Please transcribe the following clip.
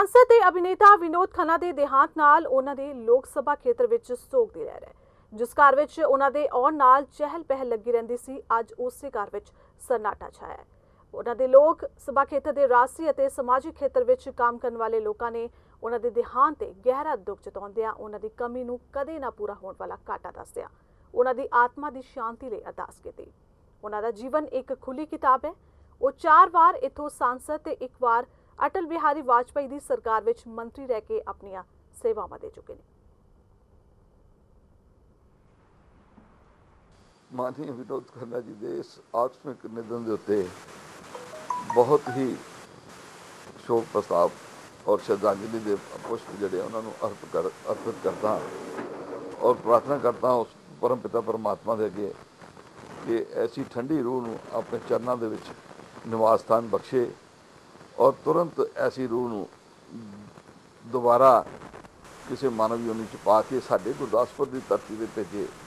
सांसद ते अभिनेता विनोद खन्ना के देहांत नाल उन्हां दे लोक सभा खेत्र विच सोग दी लहर है। जिस घर विच उन्हां दे आउण नाल चहल पहल लगी रहिंदी सी, अज उसे घर विच सन्नाटा छाया है। उन्हां दे लोक सभा खेत्र के राजसी अते समाजिक खेत्र विच काम करने वाले लोगों ने उन्हां दे देहांत ते गहरा दुख जताउंदिआं उन्हां दी कमी नूं कदे ना पूरा होण वाला घाटा दसदिआं उन्हां दी आत्मा दी शांति लई अरदास कीती। उन्हां दा जीवन एक खुली किताब है। वो 4 वार इत्थों सांसद ते 1 वार अटल बिहारी वाजपेयी की सरकार विच मंत्री रह के अपनियां सेवावां दे चुके हैं। माननीय विनोद खन्ना जी के इस आकस्मिक निधन के उत्ते बहुत ही शोक प्रस्ताव और श्रद्धांजलि के पुष्प जड़े उन्होंने अर्पित करता और प्रार्थना करता उस परम पिता परमात्मा के अगे कि ऐसी ठंडी रूह नूं अपने चरणों के विच निवास स्थान बख्शे और तुरंत ऐसी रूह नूं दोबारा किसी मानव योनि च पा के साडे गुरदासपुर की धरती पर भेजे।